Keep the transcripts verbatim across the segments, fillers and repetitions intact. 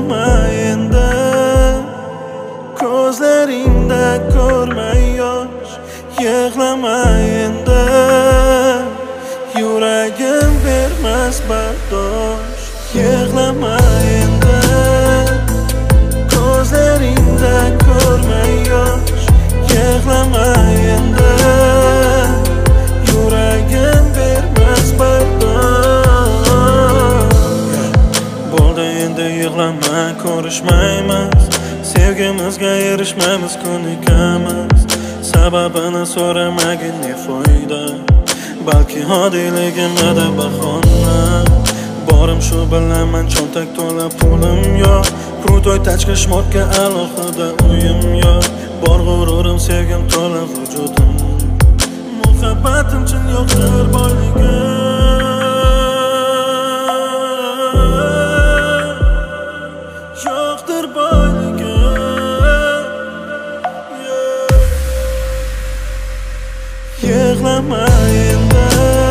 yig'lama endi, ko'zlaringda ko'rmay yosh. Yig'lama endi, yuragim bermas bardosh. Yig'lama endi, ko'zlaringda ko'rmay yosh. Yig'lama endi, yuragim bermas bardosh. Bo'ldi endi yig'lama, ko'rishmaymiz, sevgimizga erishmaymiz, ko'nikamiz. Sababini so'ramagin ne foyda, balki oddiyligimda bahona. Borim shu bilaman, cho'ntak to'la pulim yo'q, krutoy tachka shmotga alohida uyim yo'q. Bor g'ururim, sevgim to'la vujudim, muhabbatim chin yo'qdir boyligi. Yo'qdir boyligi. Yig'lama endi,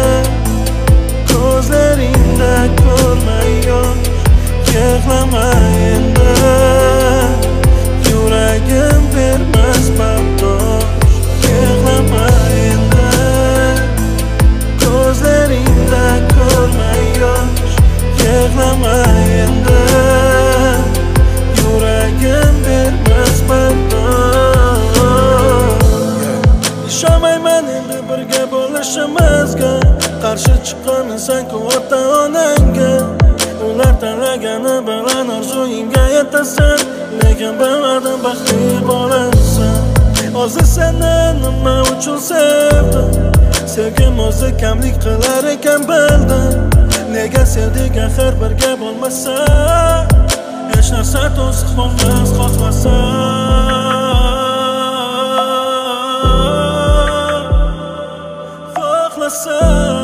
ko'zlaringda ko'rmay yosh. Yig'lama endi, yuragim bermas bardosh. Yig'lama endi, ko'zlaringda ko'rmay yosh. Yig'lama endi, yuragim bermas bardosh. Ishonmayman endi birga bo'lishimizga, qarshi chiqamansan-ku ota-onangga. Ular tanlagani bilan orzuyingga yetasan, lekin bilmadim baxtli bo'lasan. Hozir seni nima uchun sevdim, sevgim o'zi kamlik qilar ekan bildim. Nega sevdik axir birga bo'lmasa, hech narsa to'siq bo'lmas xohlasa. Xohlasa